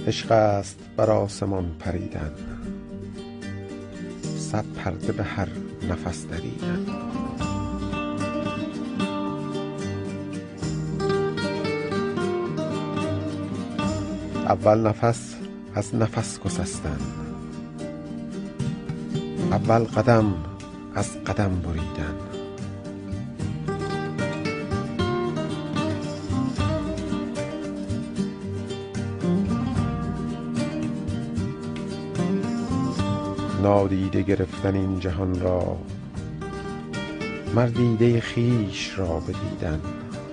عشق است بر آسمان پریدن، صد پرده به هر نفس دریدن. اول نفس از نفس گسستن، اول قدم از قدم بریدن. نادیده گرفتن این جهان را، مر دیده خویش را بدیدن.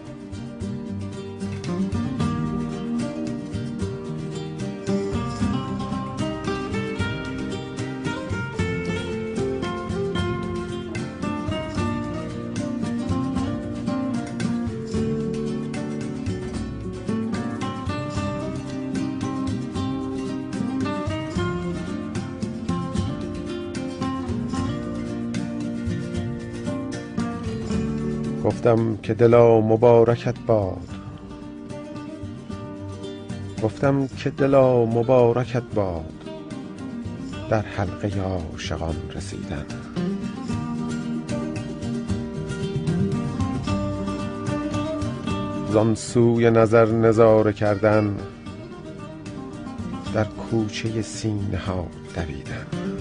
گفتم که دلا مبارکت باد، گفتم که دلا مبارکت باد، در حلقه عاشقان رسیدن. زان سوی نظر نظاره کردن، در کوچه سینه ها دویدن.